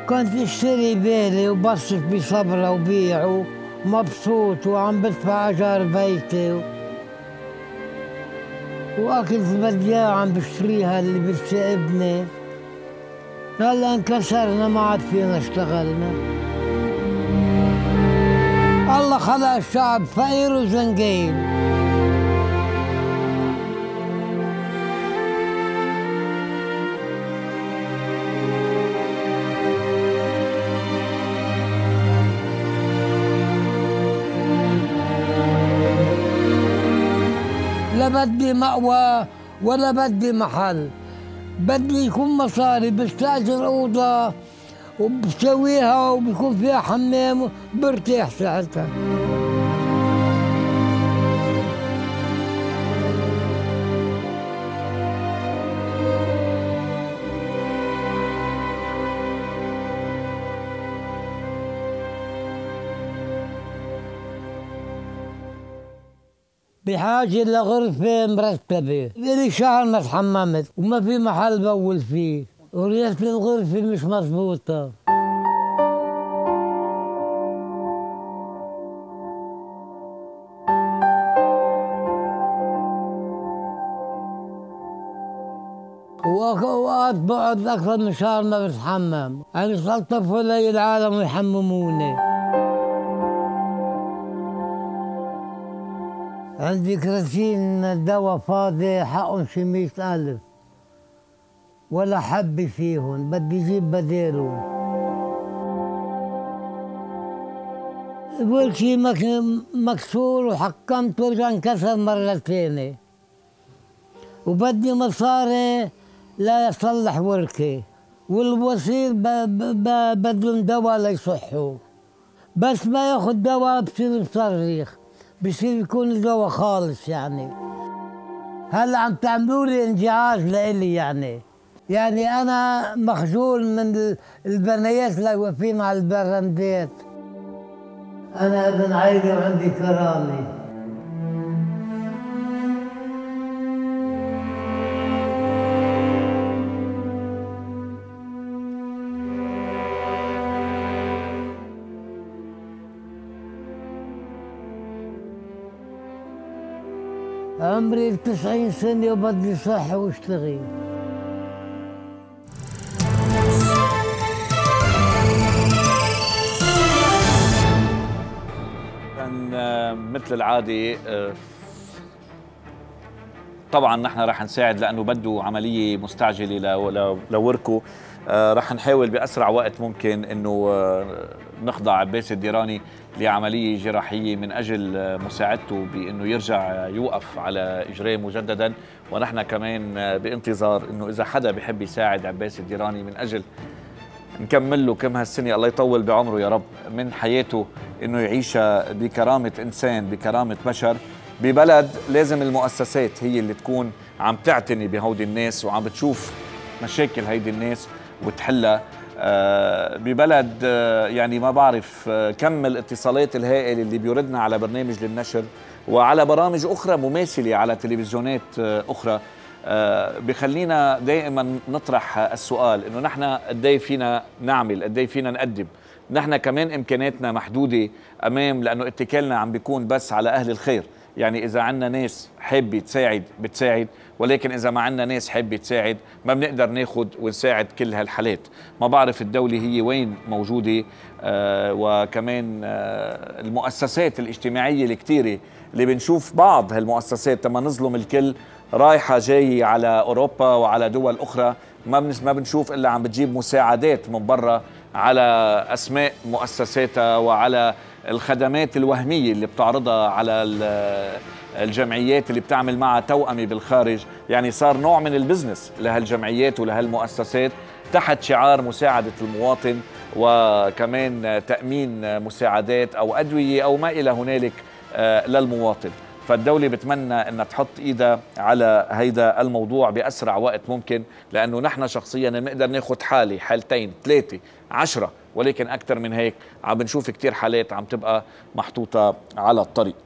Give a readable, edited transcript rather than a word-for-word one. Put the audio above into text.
كنت اشتري بيلي وبصرف بصبرة وبيعه مبسوط وعم بدفع اجار بيتي واكل بدي اياه عم بشتريها اللي بتسعبني. هلا انكسرنا ما عاد فينا اشتغلنا. الله خلق الشعب فقير وزنقين. لا بدي مأوى ولا بدي محل، بدي يكون مصاري بستأجر أوضة وبسويها وبيكون فيها حمام برتاح ساعتها. بحاجة لغرفة مرتبة، لي شهر ما تحممت وما في محل بول فيه، وريحة الغرفة مش مضبوطة. وأوقات بقعد أكثر من شهر ما بتحمم، أنا بستلطفوا لي العالم ويحمموني. عندي كراتين دواء فاضي حقهم شي 100,000 ولا حبة فيهم، بدي جيب بديلهم. أول شي مكسور وحكمت ورجع انكسر مرة ثانية، وبدي مصاري لا يصلح وركي، والوصير بدهم دواء ليصحوا، بس ما ياخذ دواء بصير بصريخ، بصير يكون الدواء خالص يعني. هلا عم تعملوا لي انجعاج لإلي يعني أنا مخجول من البنايات اللي واقفين على البراندات. أنا ابن عيلة وعندي كرامة. عمري 90 سنة وبدي صحة واشتغل. كان مثل العادة طبعا نحن رح نساعد لأنه بده عملية مستعجلة لوركو. رح نحاول بأسرع وقت ممكن أنه نخضع عباس الديراني لعملية جراحية من أجل مساعدته بأنه يرجع يوقف على إجريه مجددا. ونحن كمان بانتظار أنه إذا حدا بحب يساعد عباس الديراني من أجل نكمل له كم هالسنة، الله يطول بعمره يا رب، من حياته أنه يعيشها بكرامة إنسان، بكرامة بشر، ببلد لازم المؤسسات هي اللي تكون عم تعتني بهودي الناس وعم بتشوف مشاكل هيدي الناس وتحلها. ببلد يعني ما بعرف كم الاتصالات الهائل اللي بيردنا على برنامج للنشر وعلى برامج أخرى مماثلة على تلفزيونات أخرى، بخلينا دائما نطرح السؤال إنه نحن قدي فينا نعمل، قدي فينا نقدم. نحن كمان إمكاناتنا محدودة أمام، لأنه اتكالنا عم بيكون بس على أهل الخير. يعني إذا عنا ناس حابة تساعد بتساعد، ولكن إذا ما عنا ناس حابة تساعد ما بنقدر ناخد ونساعد كل هالحالات. ما بعرف الدولة هي وين موجودة، وكمان المؤسسات الاجتماعية الكتيرة اللي بنشوف بعض هالمؤسسات لما نظلم الكل رايحة جاية على أوروبا وعلى دول أخرى، ما بنشوف إلا عم بتجيب مساعدات من برا على أسماء مؤسساتها وعلى الخدمات الوهمية اللي بتعرضها على الجمعيات اللي بتعمل معها توأمة بالخارج. يعني صار نوع من البزنس لهالجمعيات ولهالمؤسسات تحت شعار مساعدة المواطن، وكمان تأمين مساعدات أو أدوية أو ما إلى هنالك للمواطن. فالدولة بتمنى أنها تحط إيدها على هيدا الموضوع بأسرع وقت ممكن، لأنه نحن شخصيا نقدر ناخد حالة حالتين 3 10، ولكن أكثر من هيك عم بنشوف كتير حالات عم تبقى محطوطة على الطريق.